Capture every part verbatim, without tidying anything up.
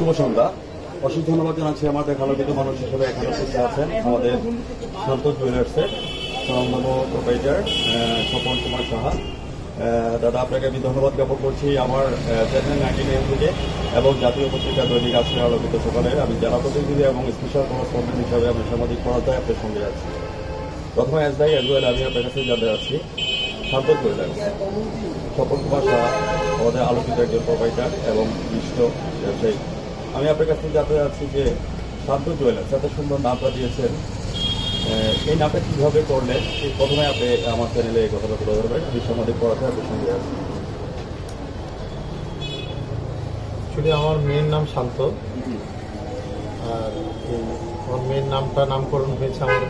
সন্ধ্যা। অশেষ ধন্যবাদ জানাচ্ছি আমাদের আলোকিত মানুষ হিসেবে এখানে উপস্থিত আছেন আমাদের শান্ত জুয়েলার্সের স্বনামধন্য প্রোপাইটার স্বপন কুমার সাহা। দাদা, আপনাকে আমি ধন্যবাদ জ্ঞাপন করছি আমার চ্যানেল নাইনটি নাইন থেকে এবং জাতীয় পত্রিকা দৈনিক আজকের আলোকিত সকালে আমি জেলা প্রতিনিধি এবং স্পেশাল করেসপন্ডেন্ট হিসাবে আমি সামাজিক পড়াতে আপনার সঙ্গে আছি। প্রথমে এস ভাই এস ওয়েল আমি আপনার কাছে জানতে আছি শান্ত জুয়েলার্স স্বপন কুমার সাহা আমাদের আলোকিত একজন প্রোপাইটার এবং বিশিষ্ট ব্যবসায়ী। আমি আপনার কাছ থেকে জানতে চাচ্ছি যে শান্ত জুয়েলার্স এত সুন্দর নামটা দিয়েছেন, এই নামটা কীভাবে করলেন? প্রথমে আপনি আমার চ্যানেলে এই কথাটা তুলে ধরবেন। আমি সামাজিক পড়াতে আপনার সঙ্গে আছি। অ্যাকচুয়ালি আমার মেয়ের নাম শান্ত, আর এই আমার মেয়ের নামটা নামকরণ হয়েছে আমার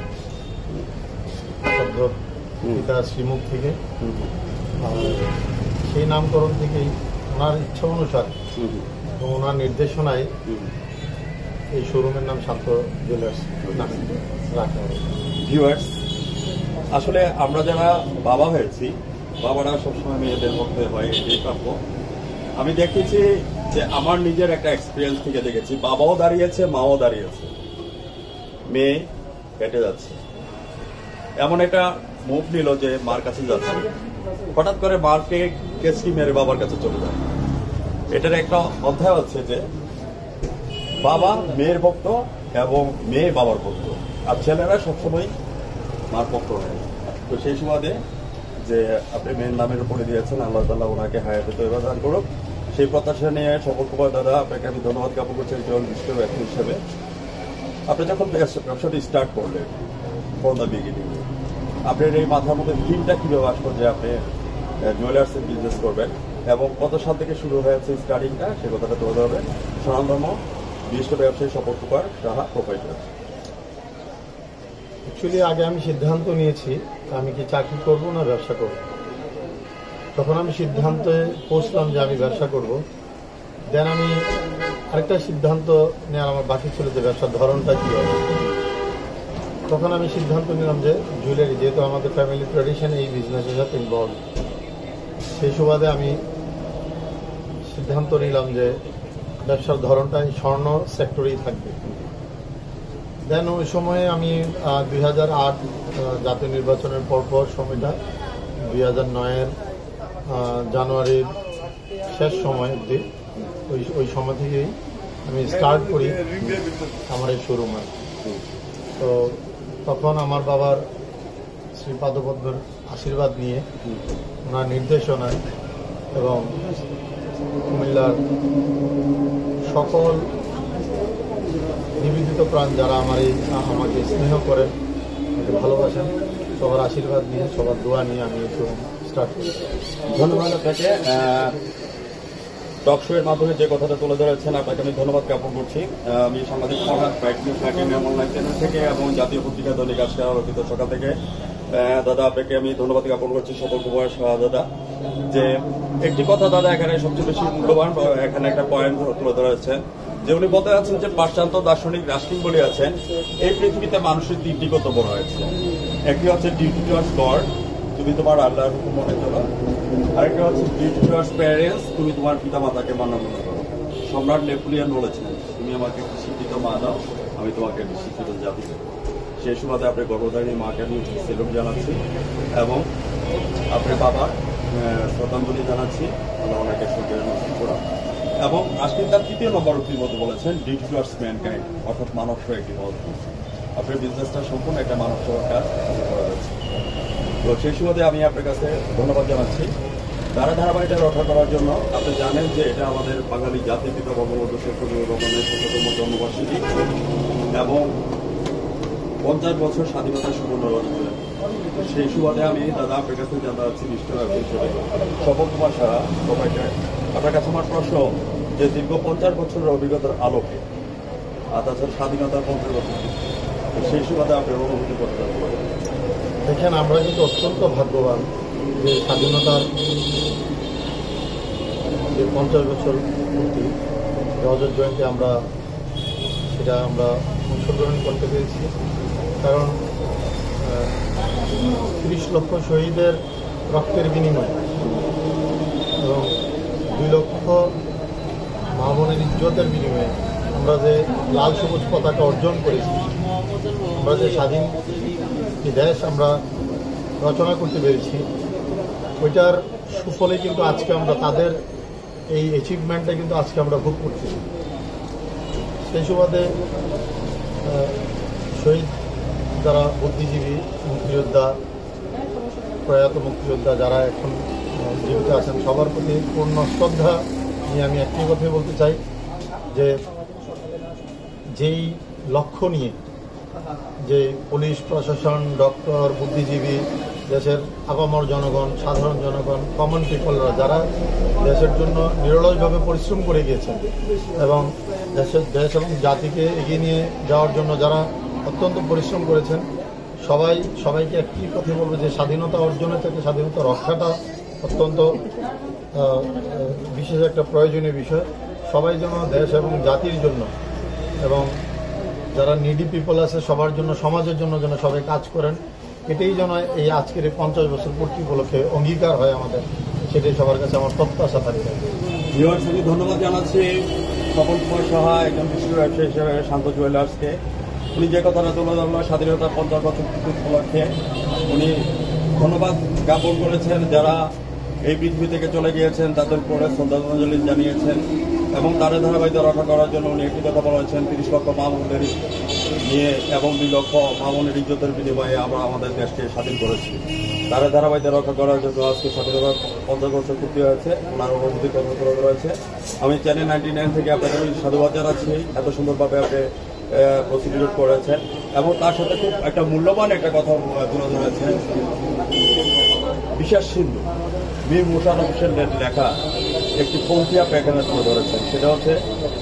পিতা শ্রীমুখ থেকে। আর সেই নামকরণ থেকেই ওনার ইচ্ছা অনুসারে এবং ওনার নির্দেশনায় এই শোরুমের নাম শান্ত জুয়েলার্স নামে রাখা হয়। ভিউয়ার্স, আসলে আমরা যারা বাবা হয়েছি, বাবারা সবসময় মেয়েদের মধ্যে হয় এটাই প্রাপ্য। আমি দেখেছি যে আমার নিজের একটা এক্সপিরিয়েন্স থেকে দেখেছি, বাবাও দাঁড়িয়েছে, মাও দাঁড়িয়েছে, মেয়ে হেঁটে যাচ্ছে। এমন একটা মুভ নিল যে মার কাছে যাচ্ছে, হঠাৎ করে মারকে কেসকি মেরে বাবার কাছে চলে যায়। এটার একটা অধ্যায় হচ্ছে যে বাবা মেয়ের ভক্ত এবং মেয়ে বাবার ভক্ত, আর ছেলেরা সবসময় মার পক্ষ হয়। তো সেই সুবাদে যে আপনি মেয়ের নামের উপরে দিয়েছেন, আল্লাহ তাআলা ওনাকে হায়াতে তৈবা দান করুক, সেই প্রত্যাশা নিয়ে স্বপন কুমার দাদা আপনাকে আমি ধন্যবাদ জ্ঞাপন করছি একজন বিশিষ্ট ব্যক্তি হিসেবে। আপনি যখন ব্যবসাটি স্টার্ট করলেন ফ্রম দ্য বিগিনিং, আপনার এই মাথার মধ্যে থিমটা কীভাবে আসলো যে আপনি জুয়েলার্সের বিজনেস করবেন এবং কত সাল থেকে শুরু হয়েছে স্টার্টিংটা, সে কথাটা তুলে ধরবেন। স্বনামধন্য বিশিষ্ট ব্যবসায়ী স্বপন কুমার সাহা প্রোপাইটার। অ্যাকচুয়ালি আগে আমি সিদ্ধান্ত নিয়েছি আমি কি চাকরি করব না ব্যবসা করব। তখন আমি সিদ্ধান্তে পৌঁছলাম যে আমি ব্যবসা করব। দেন আমি আরেকটা সিদ্ধান্ত নেওয়ার আমার বাকি ছিল যে ব্যবসার ধরনটা কী হবে। তখন আমি সিদ্ধান্ত নিলাম যে জুয়েলারি, যেহেতু আমাদের ফ্যামিলি ট্র্যাডিশন এই বিজনেসের সাথে ইনভলভ, সেই সুবাদে আমি সিদ্ধান্ত নিলাম যে ব্যবসার ধরনটা স্বর্ণ সেক্টরেই থাকবে। দেন ওই সময়ে আমি দুই হাজার আট জাতীয় নির্বাচনের পরপর সময়টা দুই হাজার নয়ের জানুয়ারির শেষ সময় অবধি ওই ওই সময় থেকেই আমি স্টার্ট করি আমার এই শোরুম। তো তখন আমার বাবার শ্রীপাদপদ্মের আশীর্বাদ নিয়ে, ওনার নির্দেশনায় এবং কুমিল্লার সকল নিবেদিত প্রাণ যারা আমার এই আমাকে স্নেহ করেন, আমাকে ভালোবাসেন, সবার আশীর্বাদ নিয়ে, সবার দোয়া নিয়ে আমি এই শোরুম স্টার্ট করি। ধন্যবাদ আপনাকে। টক শো এর মাধ্যমে যে কথাটা তুলে ধরেছেন আপনাকে আমি ধন্যবাদ জ্ঞাপন করছি। আমি সাংবাদিক অনলাইন চ্যানেল থেকে এবং জাতীয় পত্রিকা দৈনিক আজকের আলোকিত সকাল থেকে দাদা আপনাকে আমি ধন্যবাদ জ্ঞাপন করছি স্বপন কুমার সাহা দাদা। যে একটি কথা দাদা এখানে সবচেয়ে বেশি মূল্যবান, এখানে একটা পয়েন্ট তুলে ধরেছেন যে উনি বলতে চাচ্ছেন যে পাশ্চাত্য দার্শনিক রাস্টিং বলে আছেন, এই পৃথিবীতে মানুষের তিনটি কর্তব্য রয়েছে। একটি হচ্ছে ডিউটি টুয়ার্ডস গড, তুমি তোমার আল্লাহর হুকুম মনে করো। আরেকটা হচ্ছে ডিউটি টুয়ার্ডস প্যারেন্টস, তুমি তোমার পিতা মাতাকে মান্য মনে করো। সম্রাট নেপোলিয়ন বলেছেন, তুমি আমাকে একটি শিক্ষিত মা দাও, আমি তোমাকে একটি শিক্ষিত জাতি দেবো। সেই সুবাদে আপনার গর্ভধারী মাকে আমি সেলুট জানাচ্ছি এবং আপনার বাবার শ্রদ্ধাঞ্জলি জানাচ্ছি, আল্লাহ ওনাকে সুখের নসিব করুন। এবং আজকে তার তৃতীয় নম্বর উক্তির মধ্যে বলেছেন ডিউটি টুয়ার্ডস ম্যানকাইন্ড, অর্থাৎ মানব সহ একটি পথ। আপনার বিজনেসটা সম্পূর্ণ একটা মানব সহ কাজ করা যাচ্ছে। তো সেই সুবাদে আমি আপনার কাছে ধন্যবাদ জানাচ্ছি ধারা ধারাবাহিকটা রক্ষা করার জন্য। আপনি জানেন যে এটা আমাদের বাঙালি জাতির পিতা বঙ্গবন্ধু শেখ মুজিবুর রহমানের শততম জন্মবার্ষিকী এবং পঞ্চাশ বছর স্বাধীনতা সুবর্ণ রজনী। সেই সুবাদে আমি দাদা আপনার কাছে জানতে চাচ্ছি নিষ্ঠ হিসেবে স্বপন কুমার সাহা প্রোপাইটার, আপনার কাছে আমার প্রশ্ন যে দীর্ঘ পঞ্চাশ বছরের অভিজ্ঞতার আলোকে আর তাছাড়া স্বাধীনতার পঞ্চাশ বছর, সেই সুবাদে আপনার অনুভূতি করতে হবে। দেখেন, আমরা কিন্তু অত্যন্ত ভাগ্যবান যে স্বাধীনতার যে পঞ্চাশ বছর পূর্তি রজত জয়ন্তী আমরা সেটা আমরা অংশগ্রহণ করতে পেরেছি। কারণ তিরিশ লক্ষ শহীদের রক্তের বিনিময়ে এবং দুই লক্ষ মা বোনের ইজ্জতের বিনিময়ে আমরা যে লাল সবুজ পতাকা অর্জন করেছি, আমরা যে স্বাধীন দেশ আমরা রচনা করতে পেরেছি, ওইটার সুফলে কিন্তু আজকে আমরা তাদের এই অ্যাচিভমেন্টটা কিন্তু আজকে আমরা ভোগ করছি। সেই সুবাদে শহীদ যারা বুদ্ধিজীবী, মুক্তিযোদ্ধা, প্রয়াত মুক্তিযোদ্ধা যারা এখন জীবিত আছেন, সবার প্রতি পূর্ণ শ্রদ্ধা নিয়ে আমি একটি কথাই বলতে চাই যে যেই লক্ষ্য নিয়ে যে পুলিশ প্রশাসন, ডক্টর, বুদ্ধিজীবী, দেশের আপামর জনগণ, সাধারণ জনগণ, কমন পিপলরা যারা দেশের জন্য নিরলসভাবে পরিশ্রম করে গিয়েছেন এবং দেশের দেশ এবং জাতিকে এগিয়ে নিয়ে যাওয়ার জন্য যারা অত্যন্ত পরিশ্রম করেছেন, সবাই সবাইকে একটি কথা বলবো যে স্বাধীনতা অর্জনের থেকে স্বাধীনতা রক্ষাটা অত্যন্ত বিশেষ একটা প্রয়োজনীয় বিষয়। সবাই যেন দেশ এবং জাতির জন্য এবং যারা নিডি পিপল আছে সবার জন্য, সমাজের জন্য যেন সবাই কাজ করেন, এটাই যেন এই আজকের এই পঞ্চাশ বছর পূর্তি উপলক্ষে অঙ্গীকার হয় আমাদের, সেটাই সবার কাছে আমার প্রত্যাশা থাকে। আমি ধন্যবাদ জানাচ্ছি স্বপন কুমার সাহা, একজন বিশিষ্ট ব্যবসায়ী হিসেবে শান্ত জুয়েলার্সকে। উনি যে কথাটা তুলে ধরলেন স্বাধীনতা পঞ্চাশ বছর উপলক্ষে, উনি ধন্যবাদ জ্ঞাপন করেছেন যারা এই পৃথিবী থেকে চলে গিয়েছেন, তাদের উপরে শ্রদ্ধাঞ্জলি জানিয়েছেন এবং তাদের ধারাবাহিকতা রক্ষা করার জন্য উনি একটি কথা বলেছেন, তিরিশ লক্ষ মা বোনদের নিয়ে এবং দুই লক্ষ মা বোনের ইজ্জতের বিনিময়ে আমরা আমাদের দেশকে স্বাধীন করেছি। তাদের ধারাবাহিকতা রক্ষা করার জন্য আজকে স্বাধীনতা পঞ্চাশ বছর পূর্তি হয়েছে, ওনার অনুভূতির কথা তুলে ধরেছে। আমি চ্যানেল নাইনটি নাইন থেকে আপনাকে সাধুবাদ জানাচ্ছি, এত সুন্দরভাবে আপনি প্রসিডিউর করেছেন এবং তার সাথে খুব একটা মূল্যবান একটা কথা তুলে ধরেছেন। বিশ্বাস সিন্ধু মীর মোশাররফ হোসেনের লেখা একটি পঙ্ক্তি আপনি এখানে তুলে ধরেছেন, সেটা হচ্ছে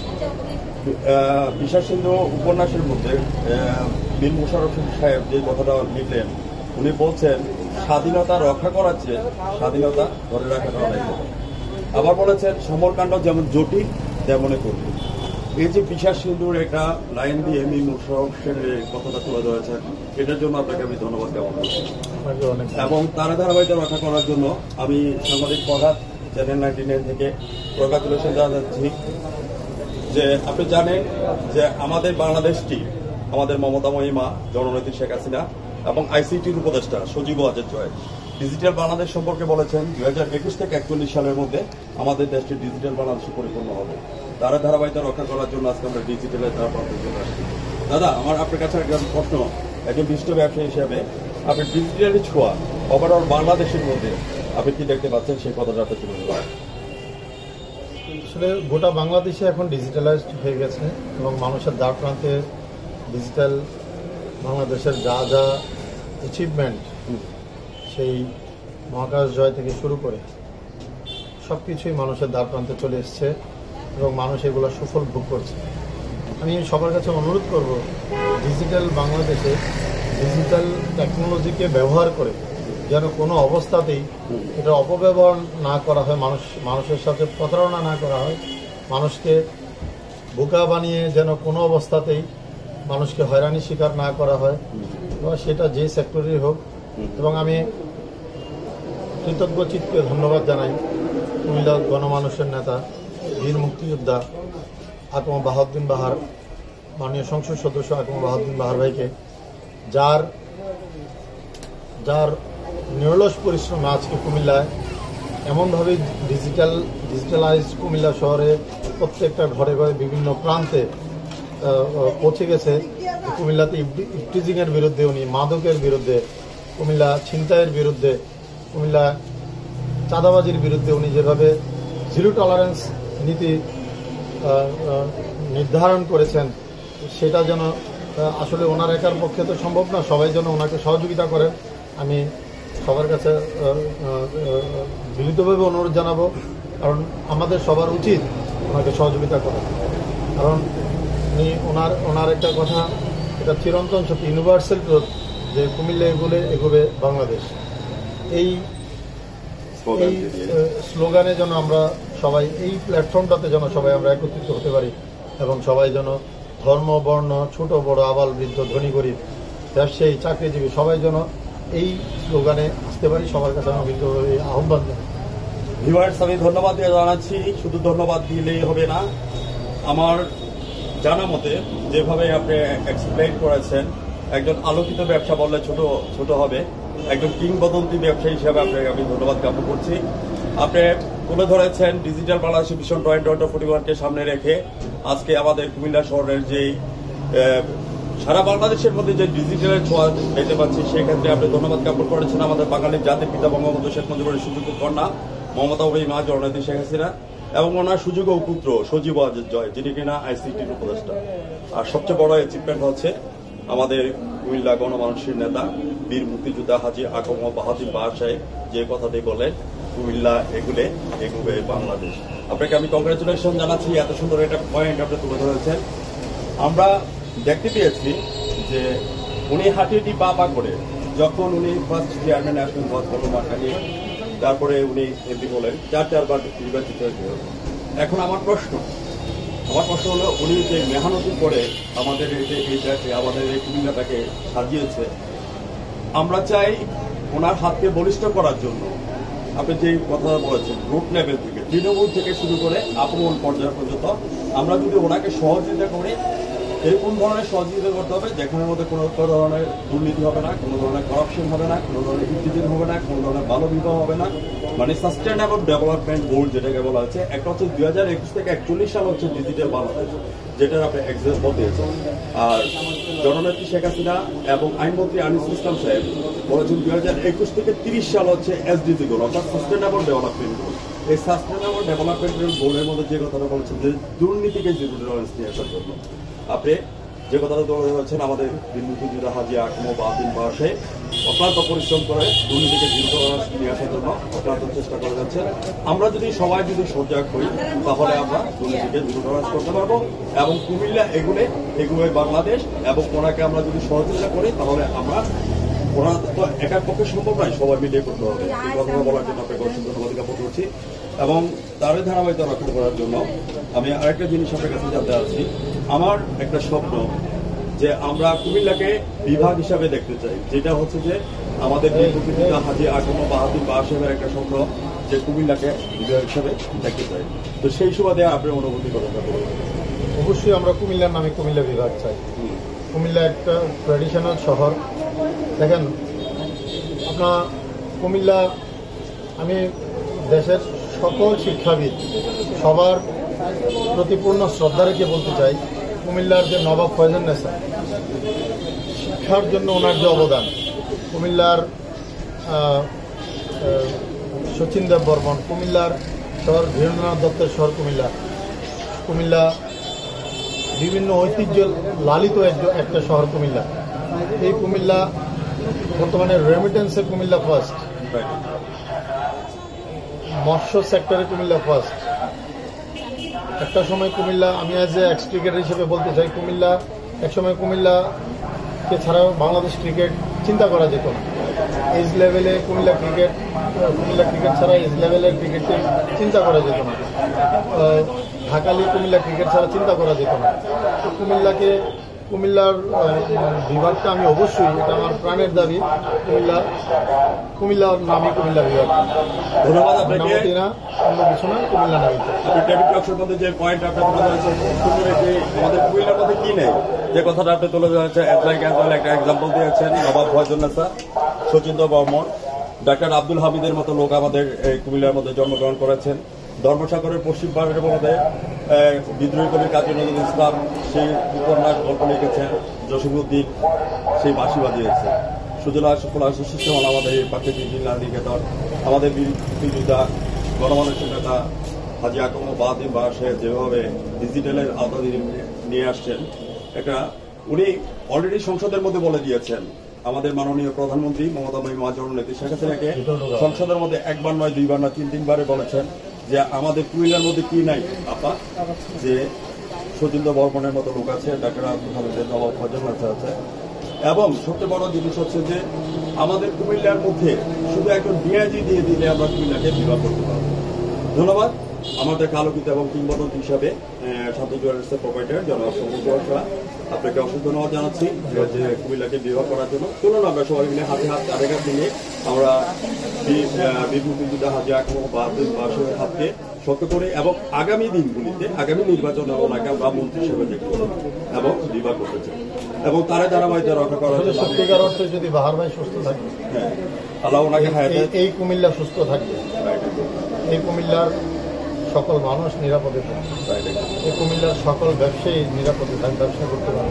বিশ্বাস সিন্ধু উপন্যাসের মধ্যে মীর মোশাররফ হোসেন সাহেব যে কথাটা লিখলেন, উনি বলছেন স্বাধীনতা রক্ষা করার চেয়ে স্বাধীনতা ধরে রাখাটা অনেক। আবার বলেছেন সমরকাণ্ড যেমন জটিল তেমনই কঠিন। এই যে বিশ্বাস সিন্ধুর একটা লাইন দিয়ে মীর মোশাররফ হোসেনের কথাটা তুলে ধরেছেন, এটার জন্য আপনাকে আমি ধন্যবাদ জ্ঞাপন করছি এবং তার ধারাবাহিকতা রক্ষা করার জন্য আমি সাংবাদিক ফরহাদ চ্যানেল নাইনটি নাইন থেকে কংগ্রাচুলেশন জানাচ্ছি যে আপনি জানেন যে আমাদের বাংলাদেশটি আমাদের মমতাময়ী মা জননেত্রী শেখ হাসিনা এবং আইসিটির উপদেষ্টা সজীব ওয়াজেদ জয় ডিজিটাল বাংলাদেশ সম্পর্কে বলেছেন দুই হাজার একুশ থেকে একচল্লিশ সালের মধ্যে আমাদের দেশটি ডিজিটাল বাংলাদেশে পরিপূর্ণ হবে। তারা ধারাবাহিকতা রক্ষা করার জন্য আজকে আমরা ডিজিটালের দ্বারা প্রাপ্ত আসছি। দাদা, আমার আপনার কাছে একটা প্রশ্ন, একজন বিশিষ্ট ব্যবসায়ী হিসেবে আপনি ডিজিটালি ছোঁয়া ওভারঅল বাংলাদেশের মধ্যে আপনি কি দেখতে পাচ্ছেন, সেই কথাটা আপনি তুলে ধরুন। আসলে গোটা বাংলাদেশে এখন ডিজিটালাইজড হয়ে গেছে এবং মানুষের দ্বার প্রান্তে ডিজিটাল বাংলাদেশের যা যা অ্যাচিভমেন্ট, সেই মহাকাশ জয় থেকে শুরু করে সব কিছুই মানুষের দ্বার প্রান্তে চলে এসছে এবং মানুষ এগুলো সুফল ভোগ করছে। আমি সবার কাছে অনুরোধ করব, ডিজিটাল বাংলাদেশে ডিজিটাল টেকনোলজিকে ব্যবহার করে যেন কোনো অবস্থাতেই এটা অপব্যবহার না করা হয়, মানুষ মানুষের সাথে প্রতারণা না করা হয়, মানুষকে বোকা বানিয়ে যেন কোনো অবস্থাতেই মানুষকে হয়রানি শিকার না করা হয়, এবং সেটা যে সেক্টরেই হোক। এবং আমি কৃতজ্ঞ চিত্তে ধন্যবাদ জানাই কুমিল্লা গণমানুষের নেতা, বীর মুক্তিযোদ্ধা আকম বাহাউদ্দিন বাহার, মাননীয় সংসদ সদস্য আকম বাহাউদ্দিন বাহার ভাইকে, যার যার নিরলস পরিশ্রমে আজকে কুমিল্লায় এমনভাবে ডিজিটাল ডিজিটালাইজ কুমিল্লা শহরে প্রত্যেকটা ঘরে ঘরে বিভিন্ন প্রান্তে পৌঁছে গেছে। কুমিল্লাতে ইফটিজিংয়ের বিরুদ্ধে উনি, মাদকের বিরুদ্ধে, কুমিল্লা ছিনতাইয়ের বিরুদ্ধে, কুমিল্লা চাঁদাবাজির বিরুদ্ধে উনি যেভাবে জিরো টলারেন্স নীতি নির্ধারণ করেছেন, সেটা যেন আসলে ওনার একার পক্ষে তো সম্ভব না, সবাই যেন ওনাকে সহযোগিতা করেন। আমি সবার কাছে বিনীতভাবে অনুরোধ জানাবো, কারণ আমাদের সবার উচিত ওনাকে সহযোগিতা করা, কারণ উনি ওনার ওনার একটা কথা, এটা চিরন্তন সত্যি, ইউনিভার্সাল ট্রুথ, যে কুমিল্লা এগুলে এগোবে বাংলাদেশ। এই এই স্লোগানে যেন আমরা সবাই, এই প্ল্যাটফর্মটাতে যেন সবাই আমরা একত্রিত হতে পারি এবং সবাই যেন ধর্ম, বর্ণ, ছোট বড়, আবাল বৃদ্ধ, ধনী গরিব, ব্যবসায়ী, চাকরিজীবী সবাই যেন এই স্লোগানে আসতে পারি। সবার কাছে আমি এই আহ্বান জানাই। ভিউয়ার্স, আমি ধন্যবাদ দিয়ে জানাচ্ছি। শুধু ধন্যবাদ দিলেই হবে না, আমার জানা মতে যেভাবে আপনি এক্সপ্লেইন করেছেন, একজন আলোকিত ব্যবসা বললে ছোট ছোট হবে, একজন কিংবদন্তি ব্যবসায়ী হিসেবে আপনাকে আমি ধন্যবাদ জ্ঞাপন করছি। আপনি তুলে ধরেছেন digital Bangladesh vision twenty forty ওয়ানকে সামনে রেখে আজকে আমাদের কুমিল্লা শহরের যেই সারা বাংলাদেশের মধ্যে যে ডিজিটালের ছোঁয়া দেখতে পাচ্ছি, সেক্ষেত্রে আপনি ধন্যবাদ জ্ঞাপন করেছেন আমাদের বাঙালির জাতির পিতা বঙ্গবন্ধু শেখ মুজিবুর সুযোগ্য কন্যা মমতা মা জননেত্রী শেখ হাসিনা এবং ওনার সুযোগ্য পুত্র সজীব ওয়াজেদ জয়, যিনি কিনা আইসিটির উপদেষ্টা। আর সবচেয়ে বড় অ্যাচিভমেন্ট হচ্ছে আমাদের কুমিল্লা গণমানুষের নেতা বীর মুক্তিযোদ্ধা হাজী আকম বাহাদুর বাহা সাহেব যে কথাটি বলেন, কুমিল্লা এগুলে এগুবে বাংলাদেশ। আপনাকে আমি কংগ্রেচুলেশন জানাচ্ছি, এত সুন্দর একটা পয়েন্ট আপনি তুলে ধরেছেন। আমরা দেখতে পেয়েছি যে উনি হাঁটিটি পা পা করে যখন উনি ফার্স্ট চেয়ারম্যান ন্যাশনাল গণমানুষ মার্কানি, তারপরে উনি এমপি হলেন, চার চারবার নির্বাচিত হয়েছিল। এখন আমার প্রশ্ন আমার প্রশ্ন হলো, উনি যে মেহনতি করে আমাদের এই যে এইটাকে আমাদের এই কুমিল্লাটাকে সাজিয়েছে, আমরা চাই ওনার হাতকে বলিষ্ঠ করার জন্য আপনি যে কথা বলেছেন রুট লেভেল থেকে তৃণমূল থেকে শুরু করে আপন পর্যায় পর্যন্ত আমরা যদি ওনাকে সহযোগিতা করি, এরকম ধরনের সহযোগিতা করতে হবে যেখানের মধ্যে কোনো ধরনের দুর্নীতি হবে না, কোনো ধরনের করাপশন হবে না, কোনো ধরনের ইন্টিজেন হবে না, কোনো ধরনের বাল্য বিবাহ হবে না, মানে সাস্টেনেবল ডেভেলপমেন্ট গোল যেটাকে বলা হচ্ছে। একটা হচ্ছে দুই হাজার একুশ থেকে একচল্লিশ সাল হচ্ছে ডিজিটাল বাংলাদেশ, যেটার আপনি এক্সাম্পল দিয়েছেন। আর জননেত্রী শেখ হাসিনা এবং আইনমন্ত্রী আনিসুল ইসলাম সাহেব বলেছেন দুই হাজার একুশ থেকে তিরিশ সাল হচ্ছে এসডিজি গোল, অর্থাৎ সাস্টেনেবল ডেভেলপমেন্ট গোল। এই সাস্টেনেবল ডেভেলপমেন্টের গোলের মধ্যে যে কথাটা বলছেন যে দুর্নীতিকে জিরো টলারেন্স নিয়ে আসার জন্য, আপনি যে কথাটা তুলে ধরেছেন আমাদের মুক্তিযোদ্ধা হাজী আকম বাহাদুর বাহা সাহেব অক্লান্ত পরিশ্রম করে দুর্নীতিকে জিরো টলারেন্স নিয়ে আসার জন্য অক্লান্ত চেষ্টা করে যাচ্ছেন। আমরা যদি সবাই যদি সজাগ হই তাহলে আমরা দুর্নীতিকে জিরো টলারেন্স করতে পারবো এবং কুমিল্লা এগুলে এগুলো বাংলাদেশ এবং ওনাকে আমরা যদি সহযোগিতা করি তাহলে আমরা ওনার তো একার পক্ষে সম্ভব নয়, সবাই মিলিয়ে করতে হবে। এই কথাটা বলার জন্য আপনাকে অসংখ্য ধন্যবাদ জ্ঞাপন করছি এবং তারই ধারাবাহিকতা রক্ষা করার জন্য আমি আরেকটা জিনিস আপনার কাছে জানতে চাচ্ছি। আমার একটা স্বপ্ন যে আমরা কুমিল্লাকে বিভাগ হিসাবে দেখতে চাই, যেটা হচ্ছে যে আমাদের মুক্তিযোদ্ধা হাজী আকম বাহাদুর বাহা সাহেবের একটা স্বপ্ন যে কুমিল্লাকে বিভাগ হিসাবে দেখতে চাই। তো সেই সুবাদে আপনার অনুভূতি কথা বলবেন। অবশ্যই আমরা কুমিল্লার নামে কুমিল্লা বিভাগ চাই। কুমিল্লা একটা ট্র্যাডিশনাল শহর। দেখেন আপনার কুমিল্লা, আমি দেশের সকল শিক্ষাবিদ সবার প্রতি পূর্ণ শ্রদ্ধা রেখে বলতে চাই, কুমিল্লার যে নবাব ফয়জুন্নেসা শিক্ষার জন্য ওনার যে অবদান, কুমিল্লার শচীন দেব বর্মন, কুমিল্লার শহর ধীরেন্দ্রনাথ দত্তের শহর কুমিল্লা, কুমিল্লা বিভিন্ন ঐতিহ্য লালিত একটা শহর কুমিল্লা। এই কুমিল্লা বর্তমানে রেমিটেন্সে কুমিল্লা ফার্স্ট, মৎস্য সেক্টরে কুমিল্লা ফার্স্ট। একটা সময় কুমিল্লা, আমি অ্যাজ এ এক্স ক্রিকেটার হিসেবে বলতে চাই, কুমিল্লা একসময় কুমিল্লাকে ছাড়াও বাংলাদেশ ক্রিকেট চিন্তা করা যেত না। এজ লেভেলে কুমিল্লা ক্রিকেট কুমিল্লা ক্রিকেট ছাড়া এজ লেভেলের ক্রিকেটকে চিন্তা করা যেত না। ঢাকালি কুমিল্লা ক্রিকেট ছাড়া চিন্তা করা যেত না। তো কুমিল্লাকে কুমিল্লার বিভাগটা আমি অবশ্যই, এটা আমার প্রাণের দাবি, কুমিল্লা কুমিল্লার নামে কুমিল্লা বিভাগ। ধন্যবাদ আপনাকে। না অন্য কিছু না, কুমিল্লা নামে। আপনি টেবিল টক্সের মধ্যে যে পয়েন্ট আপনি তুলে ধরেছেন, আমাদের কুমিল্লার মধ্যে কি নেই, যে কথাটা আপনি তুলে ধরেছেন, একটা এক্সাম্পল দিয়েছেন নবাব ফয়জুন্নেসা, শচীন দেব বর্মন, ডাক্তার আব্দুল হামিদের মতো লোক আমাদের এই কুমিল্লার মধ্যে জন্মগ্রহণ করেছেন। ধর্মসাগরের পশ্চিম পাহাড়ের মধ্যে বিদ্রোহী কবি কাজী নজরুল ইসলাম সেই উপন্যাস গল্প লিখেছেন, জসিমউদ্দিন সেই বাঁশি বাজিয়েছে। সুজলা সুফলা সুশিষ্ট হল আমাদের এই প্রাকৃতিক জিল্লা নিকেতন, আমাদের মুক্তিযোদ্ধা গণমানুষের নেতা হাজী আকম বাহাদুর বাহা সাহেব যেভাবে ডিজিটালের আওতা নিয়ে আসছেন, একটা উনি অলরেডি সংসদের মধ্যে বলে দিয়েছেন, আমাদের মাননীয় প্রধানমন্ত্রী মমতা মা জননেত্রী শেখ হাসিনাকে সংসদের মধ্যে একবার নয় দুইবার নয় তিন তিনবারে বলেছেন যে আমাদের কুমিল্লার মধ্যে কি নাই আপা, যে শচীন দেব বর্মনের মতো লোক আছে, ডাক্তার আব্দুল হামিদের, নবাব ফয়জুন্নেসা আছে, এবং সবচেয়ে বড় জিনিস হচ্ছে যে আমাদের কুমিল্লার মধ্যে শুধু একজন ডিআইজি দিয়ে দিলে আমরা কুমিল্লাকে বিভাগ করতে পারবো। ধন্যবাদ। আমাদেরকে আলোকিত এবং কিংবদন্তি হিসাবে শান্ত জুয়েলার্সের প্রোপাইটার জনাব শঙ্কর শাহ, আপনাকে অসংখ্য ধন্যবাদ জানাচ্ছি যে কুমিল্লাকে বিবাহ করার জন্য। চলুন আমরা সবাই মিলে হাতে হাত আরেক দিনে আমরা বীর মুক্তিযোদ্ধা হাজী আকবর বাহাদুর বাদশাহের হাতকে শক্ত করে এবং আগামী দিনগুলিতে আগামী নির্বাচনে ওনাকে আমরা মন্ত্রী হিসেবে দেখতে এবং বিবাহ করতে চাই এবং তারা ধারাবাহিকতা রক্ষা করার জন্য সত্যিকার অর্থে যদি বাহার ভাই সুস্থ থাকে, হ্যাঁ আল্লাহ ওনাকে হায়াতে, এই কুমিল্লা সুস্থ থাকবে, এই কুমিল্লার সকল মানুষ নিরাপদে থাকবে, এই কুমিল্লার সকল ব্যবসায়ী নিরাপদে থাকবে, ব্যবসা করতে পারবে।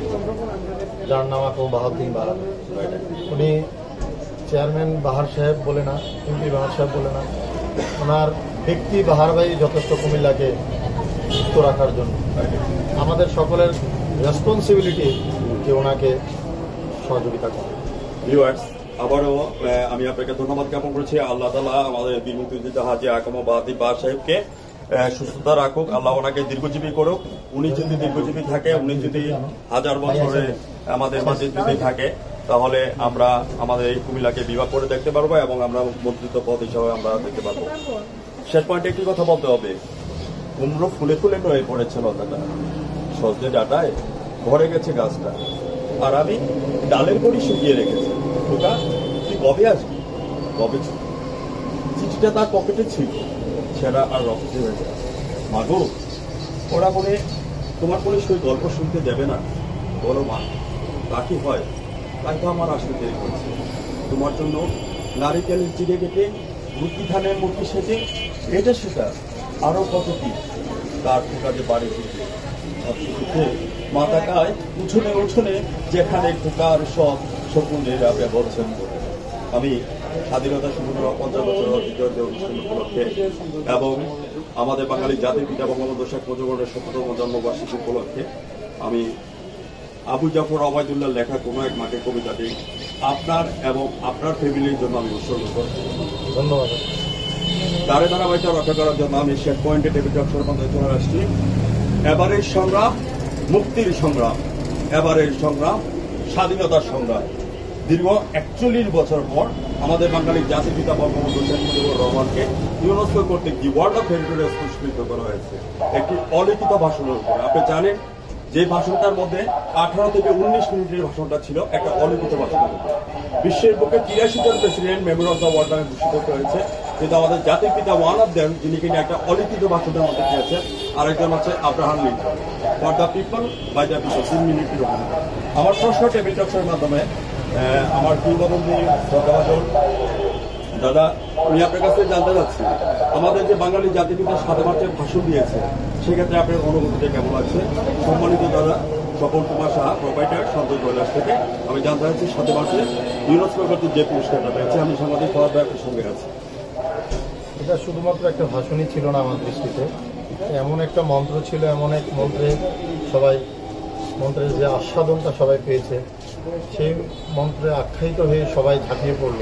যার নাম আকবর বাহাউদ্দিন বাহার, উনি চেয়ারম্যান বাহার সাহেব বলে না, এমপি বাহার সাহেব বলে না, ওনার ব্যক্তি বাহার ভাই যথেষ্ট কুমিল্লাকে সুস্থ রাখার জন্য। আমাদের সকলের রেসপন্সিবিলিটি যে ওনাকে সহযোগিতা করে। ভিউয়ার্স, আবারও আমি আপনাকে ধন্যবাদ জ্ঞাপন করছি। আল্লাহ তাআলা আমাদের বীর মুক্তিযোদ্ধা হাজী আকবর বাহাদুর বাদশাহ সাহেবকে সুস্থতা রাখুক, আল্লাহ ওনাকে দীর্ঘজীবী করুক। উনি যদি দীর্ঘজীবী থাকে, উনি যদি হাজার বছরে আমাদের মাঝে যদি থাকে, তাহলে আমরা আমাদের এই কুমিল্লাকে বিভাগ করে দেখতে পারবো এবং আমরা মন্ত্রিত্ব পদ হিসাবে আমরা দেখতে পারবো। শেষ পয়েন্টে একটি কথা বলতে হবে, কুমড়ো ফুলে ফুলে নয়ে পড়েছে লতাটা, সজনে ডাটায় ভরে গেছে গাছটা, আর আমি ডালের বড়ি শুকিয়ে রেখেছি। ওটা তুই কবে আসবি, কবে চিঠিটা তার পকেটে ছিল, ছেঁড়া আর রক্তে হয়ে যায়। মাগো, ওরা বলে তোমার কোনো সেই গল্প শুনতে দেবে না? বলো মা, তা কি হয়? তাই তো আমার আসতে দেরি করছে। তোমার জন্য নারিকেলের চিড়ে কেটে মুরগি ধানের মুরগি সেজে এটা সেটা আরো কত কি তার কাজে বাড়ি ফিরবে ভাবতে মাথা কায় উঠোনে উঠোনে যেখানে খোকার সব শকুনেরা ব্যবচ্ছেদ করে। আমি স্বাধীনতা সম্পূর্ণ পঞ্চাশ বছর ঐতিহ্য অনুষ্ঠান উপলক্ষে এবং আমাদের বাঙালি জাতির পিতা বঙ্গবন্ধু শেখ মুজিবুর শততম জন্মবার্ষিকী উপলক্ষে আমি আবু জাফর ওবায়দুল্লাহ লেখা কোনো এক মাঠের কবিতাটি আপনার এবং আপনার ফ্যামিলির জন্য আমি উৎসর্গ করছি। ধন্যবাদ। তারে ধারাবাহিকতা রক্ষা করার জন্য আমি শেষ পয়েন্টে টেবিল টক সরপঞ্চে চলে আসছি। এবারের সংগ্রাম মুক্তির সংগ্রাম, এবারের সংগ্রাম স্বাধীনতার সংগ্রাম। দীর্ঘ একচল্লিশ বছর পর আমাদের বাঙালির জাতির পিতা বঙ্গবন্ধু শেখ মুজিবুর রহমানকে ইউনেস্কো কর্তৃক দি ওয়ার্ল্ড অফ হেরিটেজ পুরস্কৃত করা হয়েছে একটি অলিখিত ভাষণের উপরে। আপনি জানেন যে ভাষণটার মধ্যে আঠারো থেকে উনিশ মিনিটের ভাষণটা ছিল একটা অলিখিত ভাষণের উপরে। বিশ্বের বুকে তিরাশি জন president member of the world নামে ভূষিত হয়েছে, কিন্তু আমাদের জাতির পিতা ওয়ান অফ দেম, যিনি কিনা একটা অলিখিত ভাষণের মধ্যে দিয়েছেন, আরেকজন হচ্ছে Abraham Lincoln. For the people by the people, তিন মিনিটের উপরে। আমার প্রশ্ন টেবিল টক্সের মাধ্যমে আমার কিংবদন্তি শ্রদ্ধাভাজন দাদা, আমি আপনার কাছে জানতে চাচ্ছি, আমাদের যে বাঙালি জাতির পিতা সাত মার্চের ভাষণ দিয়েছে, সেক্ষেত্রে আপনার অনুভূতিটা কেমন আছে? সম্মানিত দাদা স্বপন কুমার সাহা, প্রোপাইটার সন্তোষ কৈলাস থেকে আমি জানতে চাচ্ছি সাত মার্চে ইউনেস্কো কর্তৃক যে পুরস্কারটা পেয়েছে। আমি সাংবাদিক ফরওয়ার্ড ব্যাপের সঙ্গে আছি। এটা শুধুমাত্র একটা ভাষণই ছিল না আমার দৃষ্টিতে, এমন একটা মন্ত্র ছিল, এমন এক মন্ত্রে সবাই মন্ত্রের যে আস্বাদনটা সবাই পেয়েছে, সেই মন্ত্রে আখ্যায়িত হয়ে সবাই ঝাঁপিয়ে পড়ল।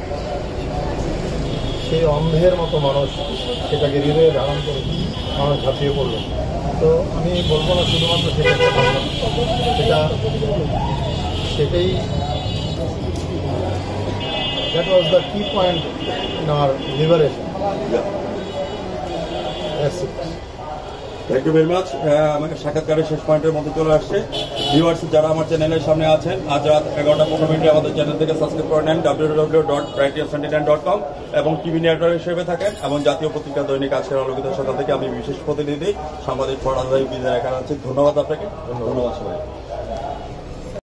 সেই অন্ধের মতো মানুষ সেটাকে হৃদয়ে ধারণ করে মানুষ ঝাঁপিয়ে পড়ল। তো আমি বলবো না শুধুমাত্র সেটা একটা ভাষণ, সেটা সেটাই that was the key point in our liberation. Thank you very much. আমাকে সাক্ষাৎকারের শেষ পয়েন্টের মধ্যে চলে আসছে। ভিউয়ার্স যারা আমার চ্যানেলের সামনে আছেন, আজ রাত এগারোটা পনেরো মিনিটে আমাদের চ্যানেল থেকে সাবস্ক্রাইব করে নেন W W dot bright news twenty nine dot com এবং টিভি নেটওয়ার্ক হিসেবে থাকেন এবং জাতীয় পত্রিকা দৈনিক আজকের আলোকিত সকাল থেকে আমি বিশেষ প্রতিনিধি সাংবাদিক ফরহাদ ভাই বিদায় রাখা আছে। ধন্যবাদ আপনাকে, ধন্যবাদ সবাই।